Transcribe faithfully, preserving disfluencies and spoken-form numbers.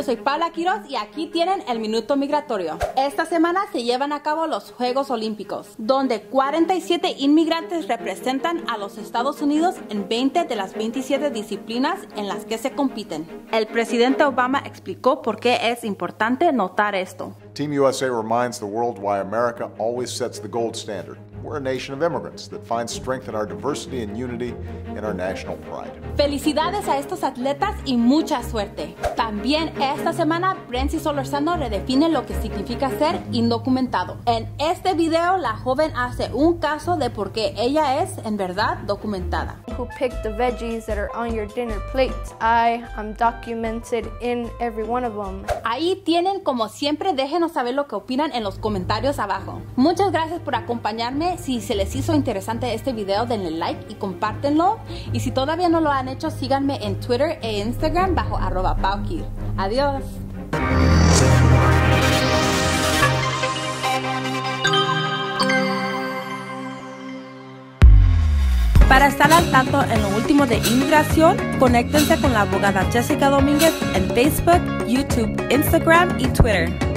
yo soy Paula Quiroz y aquí tienen el Minuto Migratorio. Esta semana se llevan a cabo los Juegos Olímpicos, donde cuarenta y siete inmigrantes representan a los Estados Unidos en veinte de las veintisiete disciplinas en las que se compiten. El presidente Obama explicó por qué es importante notar esto. Team U S A reminds the world why America always sets the gold standard. We're a nation of immigrants that finds strength in our diversity and unity in our national pride. Felicidades a estos atletas y mucha suerte. También esta semana, Brency Solorzano redefine lo que significa ser indocumentado. En este video, la joven hace un caso de por qué ella es, en verdad, documentada. Who picked the veggies that are on your dinner plate? I am documented in every one of them. Ahí tienen, como siempre, déjenos saber lo que opinan en los comentarios abajo. Muchas gracias por acompañarme. Si se les hizo interesante este video, denle like y compártenlo. Y si todavía no lo han hecho, síganme en Twitter e Instagram bajo arroba pauquir. Adiós. Para estar al tanto en lo último de inmigración, conéctense con la abogada Jessica Domínguez en Facebook, YouTube, Instagram y Twitter.